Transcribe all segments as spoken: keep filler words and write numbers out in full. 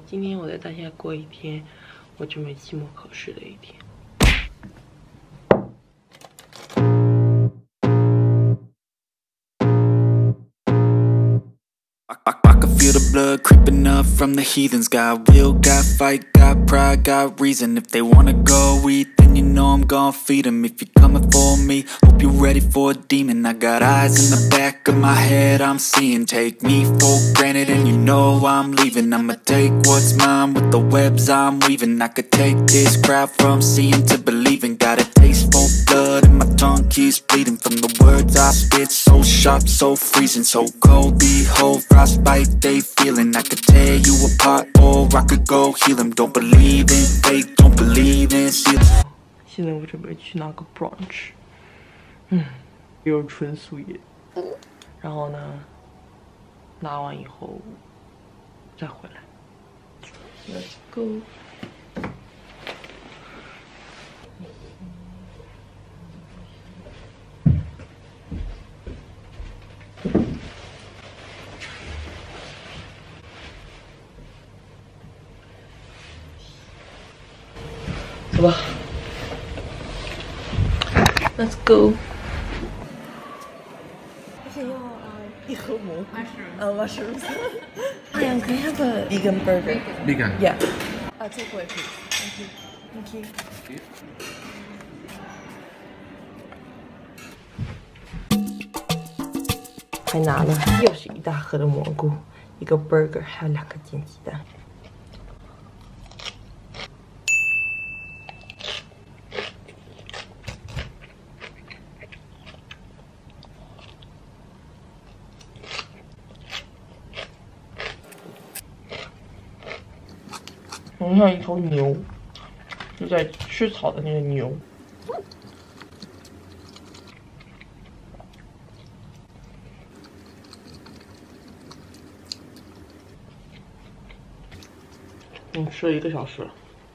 今天我在大厦过一天，我准备期末考试的一天。 Feel the blood creeping up from the heathens. Got will, got fight, got pride, got reason. If they wanna go eat, then you know I'm gon' feed them. If you're coming for me, hope you're ready for a demon. I got eyes in the back of my head, I'm seeing. Take me for granted and you know I'm leaving. I'ma take what's mine with the webs I'm weaving. I could take this crowd from seeing to believing. Got a taste for blood and my tongue keeps bleeding. From the words I spit, so sharp, so freezing. So cold, behold, frostbite they feeling. I could tear you apart or I could go heal them. Don't believe in fate, don't believe in seal. 现在我准备去拿个 brunch， 嗯，有纯素颜，然后呢，拿完以后再回来。Let's go。 走吧 ，Let's go。我想要一盒蘑菇。呃 mushrooms。Ryan, can I have a vegan burger? Vegan. Yeah. Uh, take away, please. Thank you. Thank you. 还拿了又是一大盒的蘑菇，一个 burger， 还有两个煎鸡蛋。 很像一头牛，就在吃草的那个牛。嗯，吃了一个小时了。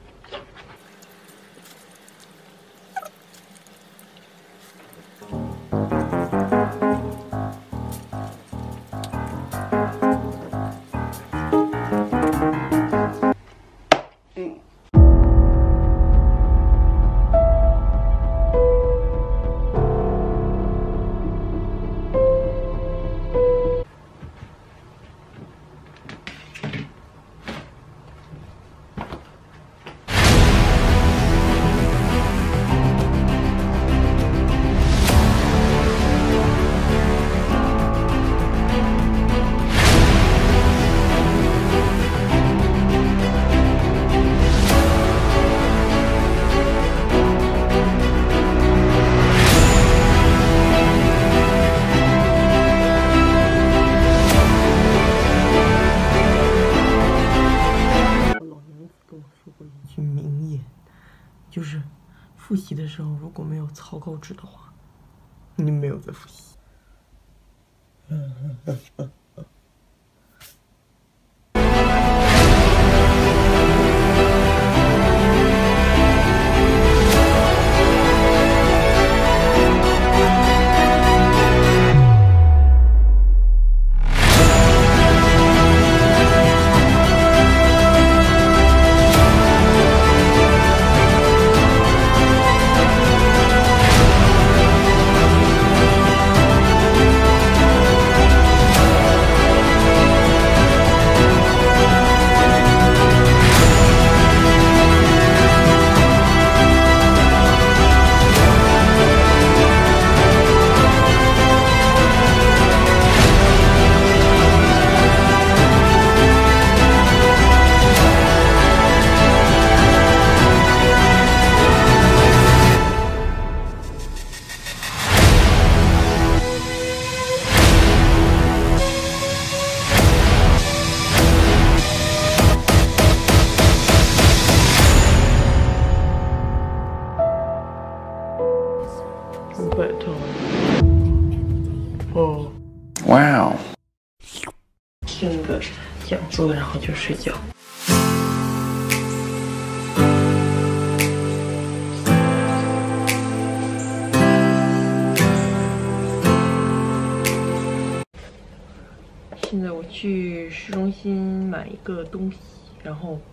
就是复习的时候，如果没有草稿纸的话，你没有在复习。拜托。哦。 Wow。 听个讲座，然后就睡觉。现在我去市中心买一个东西。 然后